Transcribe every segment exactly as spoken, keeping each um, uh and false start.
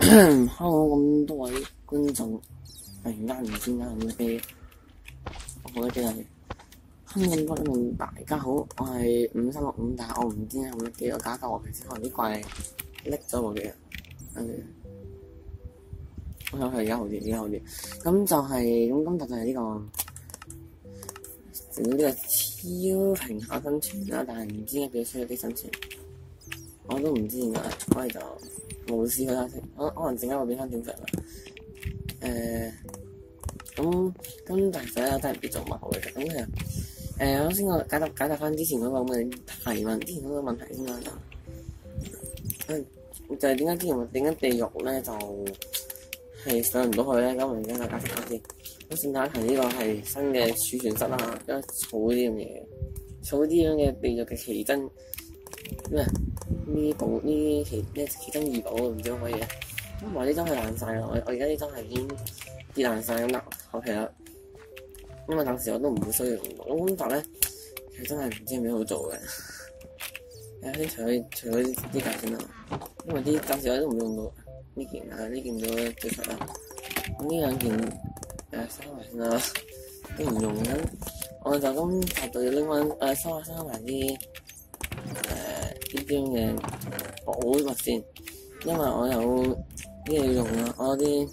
Hello 咁多位觀眾，突然間唔知點解咁嘅，我覺得真係哼咁多咁大家好，我係五三六五，但係我唔知點解咁嘅，我假假我平時可能啲怪拎咗我嘅，跟住我諗佢而家好啲，而家好啲。咁就係、是、咁，今集就係呢、這個整呢個超評下生存啦，但係唔知點解表出咗啲生存，我都唔知點解，所以就冇試過啦。可可能陣間會變翻正常啦。誒咁咁但係實咧真係唔知做乜好嘅。咁其實誒我先我解答解答翻之前嗰個咁嘅提問，之前嗰個問題先啦。就誒就係點解之前點解地獄咧就係上唔到去咧？咁我而家就解釋翻先。咁先解題呢個係新嘅儲存室啦，因為儲啲咁嘢，儲啲咁嘅地獄嘅奇珍咩？呢寶呢奇呢奇珍異寶唔知可唔可以啊？咁話啲真係爛晒啦！我我而家啲真係已經跌爛晒咁啦，後期啦。因為暫時我都唔會需要用到。咁但係咧，其實真係唔知有咩好做嘅。誒先除咗除咗啲架先啦，因為啲暫時我都唔用到呢件啊，呢件都最出啦。咁呢兩件誒收埋先啦，都唔用緊。我就咁集到要拎翻誒收下收埋啲。呢啲咁嘅寶物先，因為我有啲嘢要用啦，我有啲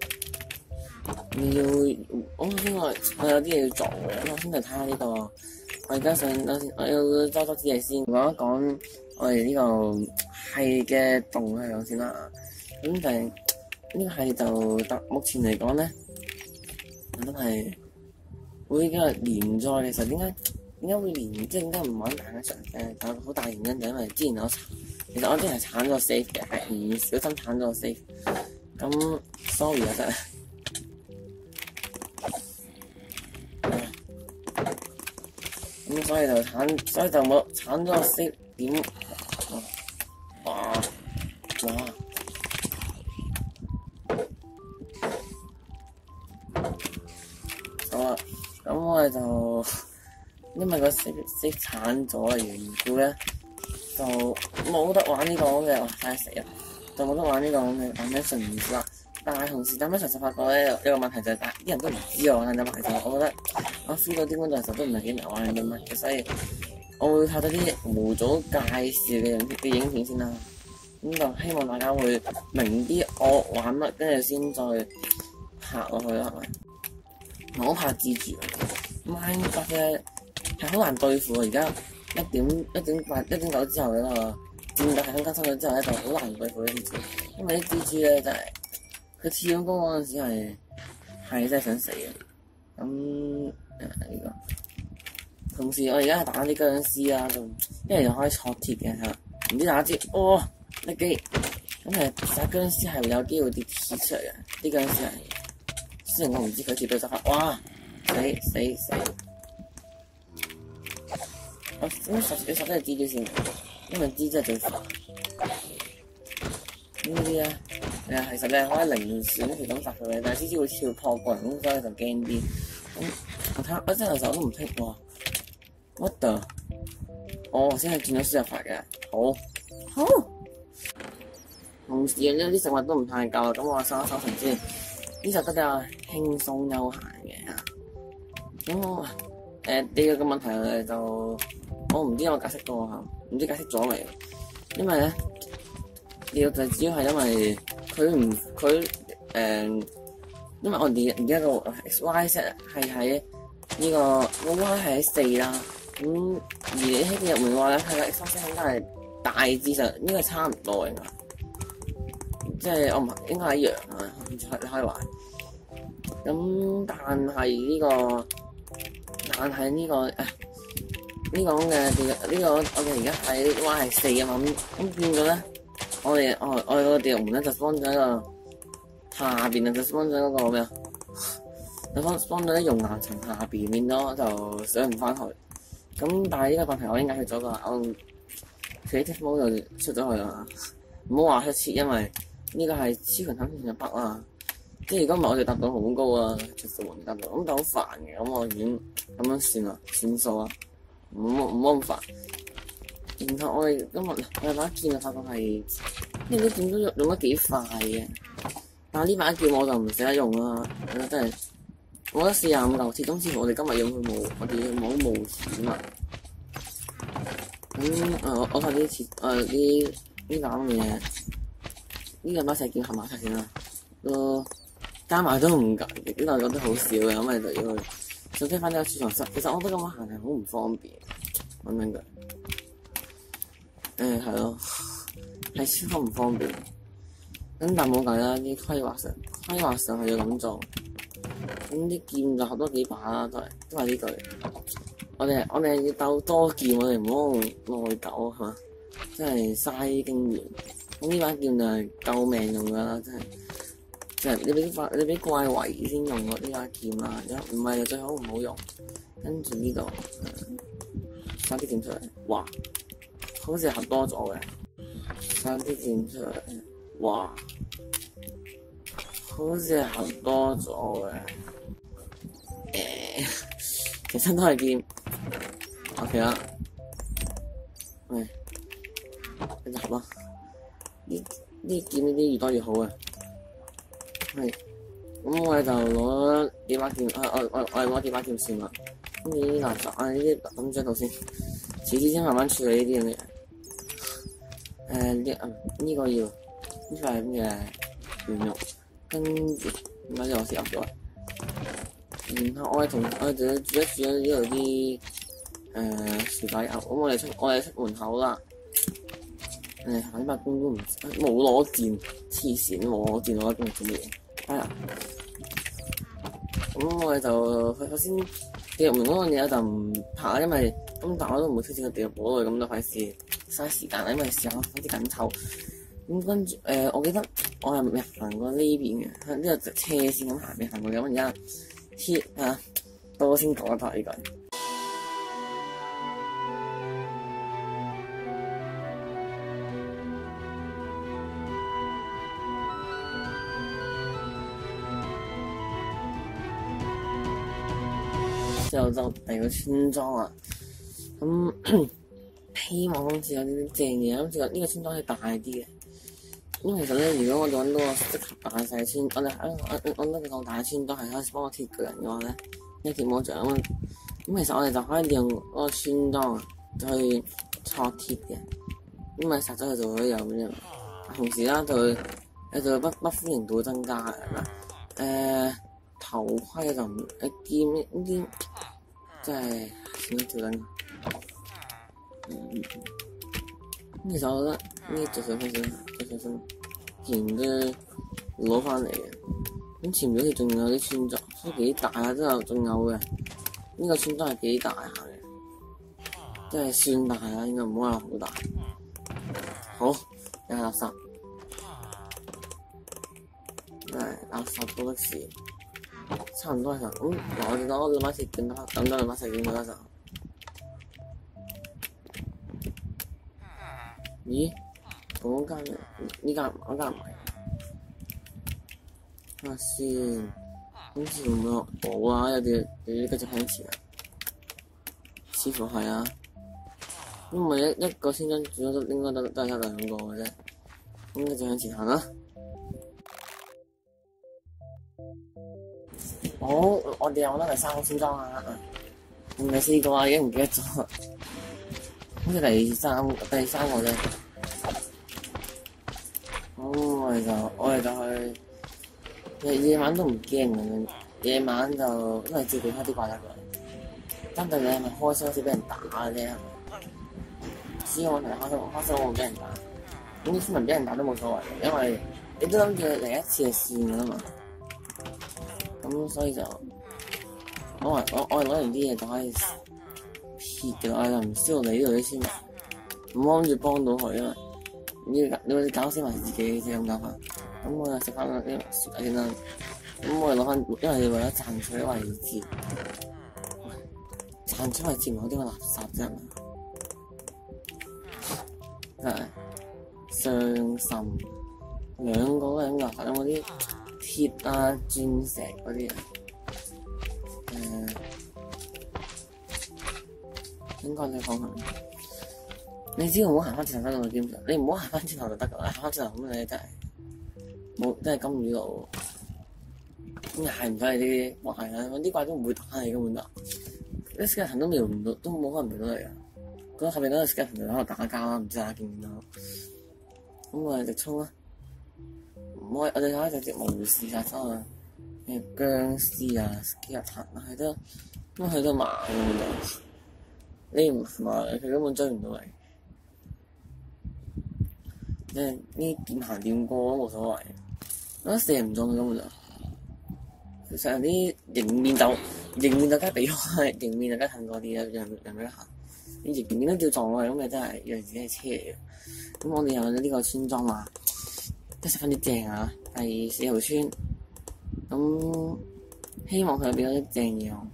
要，我先我我有啲嘢要做嘅，我先嚟睇下呢個，我而家想我先，我要揸多啲嘢先，講一講我哋呢個係嘅動向先啦。咁但係呢個係就得目前嚟講咧，真係會今日連載嘅時候點解？點解會連即係點解唔玩大嘅場誒？有好大原因就因為之前我其實我之前係鏟咗 save 嘅，係唔小心鏟咗 save。咁 sorry 啊真係。咁所以就鏟，所以就冇鏟咗個 save 點。哇哇！好啊，咁我哋就。因為個色色鏟咗嘅緣故咧，就冇得玩呢個咁嘅，哇！太死啦，就冇得玩呢個咁嘅 dimension 啦。但係同時 dimension 就發覺咧有一個問題就係，啲人都唔知我玩緊乜，其實我覺得我 feel 到啲觀眾其實都唔係幾明玩緊啲乜嘅，所以我會睇到啲模組介紹嘅影嘅影片先啦。咁就希望大家會明啲我玩乜，跟住先再拍落去啦，係咪？我好怕蜘蛛 ，Minecraft 咧。係好難對付啊！而家一點一點八一點九之後咧，戰鬥系統更新咗之後咧，就好難對付啲蜘蛛，因為啲蜘蛛咧真係佢跳高嗰陣時係係真係想死嘅。咁誒呢個同時我而家係打啲殭屍啊，仲因為又可以戳鐵嘅嚇，唔知大家知哦叻機咁誒殺殭屍係會有機會跌鐵出嚟嘅，啲殭屍係雖然我唔知佢跌到執法，哇死死死！我點解實要實都係蜘蛛先？因為蜘蛛係最煩。呢啲咧誒其實咧可以零選佢咁殺佢嘅，但係蜘蛛會跳破過人，咁所以就驚啲。咁我睇我真係有時候都唔識喎。What the？我先係轉咗輸入法嘅。好，好。同時呢啲食物都唔太夠，咁我收一收成先。呢就比較輕鬆休閒嘅嚇。咁我誒第二個問題就。我唔知我解釋過嚇，唔知解釋咗未？因為咧，呢個就主要係因為佢唔佢誒，因為我哋而家個 X Y set 係喺呢個個 Y 係喺四啦，咁而你喺入門嘅話咧，係個 X Y set 應該係大致上應該係差唔多嘅，即係我唔應該係一樣啊，你可以話。咁但係呢個，但係呢個誒。呢個咁嘅呢個我哋而家喺 Y 係四啊嘛，咁咁變咗咧，我哋我我哋個地獄門咧就放咗喺個下邊啊，就放咗嗰個咩啊？就放放咗喺熔岩層下邊，變咗就上唔翻去。咁但係呢個問題我已經解決咗㗎，我 creative mode 就出咗去啦。唔好話出切，因為呢個係超強生存嘅 bug 啊！即係如果唔係我哋達到好高啊，出數門達到，咁就好煩嘅。咁我已經咁樣算啦，算數啊！唔好唔好咁煩，然後我哋今日我哋把劍就發覺係呢啲劍都用用得幾快嘅，但係呢把劍我就唔捨得用啦，我覺得真係，我覺得四廿五嚿鐵，今次我哋今日用佢冇，我哋要冇冒險啊！咁誒、呃，我我睇啲鐵誒啲呢嚿嘢，呢兩把石劍合埋一齊先啦，都加埋都唔夠，呢度覺得好少嘅，咁咪就要去想推翻呢個儲藏室。其實我覺得咁樣行係好唔方便，講真句，誒係咯。係超級唔方便，咁但冇計啦，啲規劃上規劃上係要咁做，咁啲劍就學多幾把啦，都係都係呢句。我哋我哋要鬥多劍，我哋唔好內疚係嘛，真係嘥經驗。咁呢把劍就係救命用㗎啦，真係，即係你俾怪你俾怪圍先用喎呢把劍啦，唔係就最好唔好用。跟住呢度嘥啲劍出嚟，哇，好似合多咗嘅。生啲劍出嚟，哇！好似係合多咗嘅，誒，其實都係劍。OK 啦，喂，跟住合啦。呢呢劍呢啲越多越好嘅，係。咁我哋就攞幾把劍，我我我我係攞幾把劍算啦。咁呢啲垃圾啊，呢啲抌咗度先，遲啲先慢慢處理呢啲咁嘅嘢。誒呢啊呢個要呢個係咩嘅原肉，跟住點解我先噏咗？然後我哋同我哋就煮一煮咗呢度啲誒薯仔牛，咁我哋出我哋出門口啦。誒喺白公都唔冇攞電，黐線冇攞電攞得咁做乜嘢？係啊，咁我哋就佢首先地獄門嗰個嘢就唔拍，因為咁但我都唔會推薦個地獄堡內咁多費事。嘥時間，因為時間開始緊湊。咁跟住誒，我記得我係未行過呢邊嘅，呢個直車線咁行，未行過嘅。咁而家貼啊，到我先講一拍呢個。之後就第二個村莊啊，咁。希望今次有啲正嘢，今次呢個村莊係大啲嘅。咁其實咧，如果我哋揾到個適合大細村，我哋揾揾到個夠大嘅村莊係開始幫我鐵巨人嘅話咧，一鐵魔杖咁。咁其實我哋就可以利用嗰個村莊去挫鐵嘅，咁咪殺咗佢就可以有咁樣。同時啦，就會誒就不不歡迎度增加嘅嗱。誒、呃、頭盔就唔誒劍呢啲，即係點樣調緊？嗯，其實我覺得呢隻小分身，隻小分既然都攞翻嚟嘅，咁前面好似仲有啲村莊，都幾大啊，都有仲有嘅。呢、這個村莊係幾大下嘅，即係算大啦，應該唔好話好大。好，有垃圾，唉，垃圾多的是，差唔多係咁。嗱、嗯，我哋攞兩把鐵劍啦，等咗兩把石劍啦就。咦？嗰間呢間嗰間唔係，睇下先，好似唔落冇啊！有啲有啲繼續向前啊，似乎係啊。因為一一個村莊主要都應該都都係得兩個嘅啫，咁繼續向前行啦。好，我哋有得第三個村莊啊，唔係四個啊，已經唔記得咗。好似第三第三個啫，咁我哋就我哋就去夜夜晚都唔驚嘅，夜晚就都係照顧翻啲怪得嘅。針對你係咪開箱好似俾人打嘅啫？只要我係開箱，開箱我唔俾人打。咁啲村民俾人打都冇所謂，因為你都諗住嚟一次就算㗎啦嘛。咁所以就我係我我係攞完啲嘢就可以。鐵嘅我就唔需要你呢度啲村民，唔好諗住幫到佢啊！你你會搞死埋自己先咁搞法。咁我就食翻嗰啲薯仔先啦。咁我哋攞翻，因為為咗賺取位置，賺取位置唔好啲個垃圾啫嘛。真係傷心，兩個都係咁垃圾，有冇啲鐵啊、鑽石嗰啲啊？誒、呃。應該你講下， 你只要唔好行翻轉頭得啦，基本上你唔好行翻轉頭就得㗎啦，行翻轉頭咁你真係冇真係金魚佬，咁係唔使你啲怪啦，嗰啲怪都唔會打你根本就，啲 skeleton 都瞄唔到，都冇可能瞄到你啊！嗰後面嗰個 skeleton 就喺度打交啦，唔知大家見唔見到？咁我哋直衝啦！唔可以，我哋睇一隻隻無視殺手啊，誒僵屍啊 skeleton 啊，係得咁佢都慢咁就，你唔慢佢根本追唔到你。即係呢點行點過都冇所謂，我覺得射唔中佢根本就，其實有啲迎面就迎面就梗係避開，迎面就梗係近過啲啦，讓讓佢行。你迎面都照撞落去，咁你真係以為自己係車嚟嘅。咁我哋有咗呢個村莊啊，都十分之正啊！第四號村，咁希望佢俾咗啲正嘢我。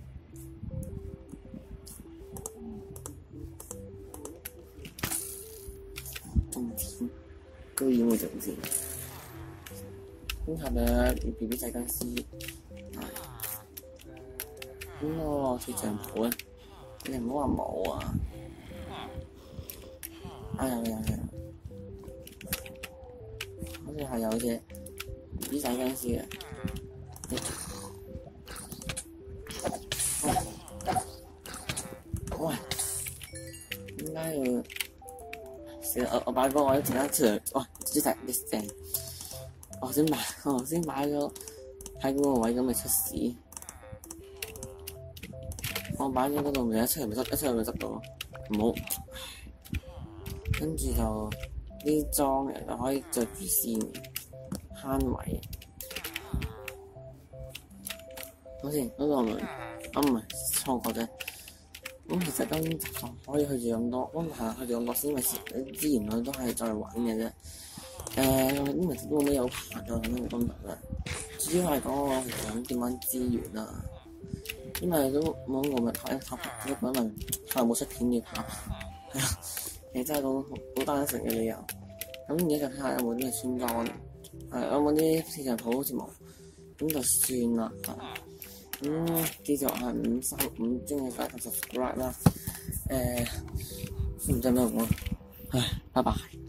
種田。居然會做先，咁係咪 B B 仔僵屍？咁個鐵匠鋪咧，你唔好話冇啊！啊有有有，好似係有隻 B B 仔僵屍嘅。喂，點解要？我我擺個我一陣間出嚟，哇！呢隻呢正，我先買，我先買咗喺嗰個位咁咪出事。我擺咗嗰度咪一出嚟咪執，一出嚟咪執到，唔好。跟住就啲裝嘅就可以着住先，慳位。好似嗰個咪，啊唔係錯過啫。咁其實今集就可以去住咁多，咁係去住咁多先，因為資源佢都係再揾嘅啫。誒，因為都冇有爬咗咁樣嘅功能啦。主要係講我其實想點揾資源啦，因為都冇我咪拍一拍拍，只不過可能太冇出片要拍，係啊，其實真係好好單純嘅理由。咁而家就睇下有冇啲咩村莊，誒有冇啲市場鋪好似冇，咁就算啦。咁、嗯、繼續係五三五中意快啲 subscribe 啦，誒唔知咩好，唉，拜拜。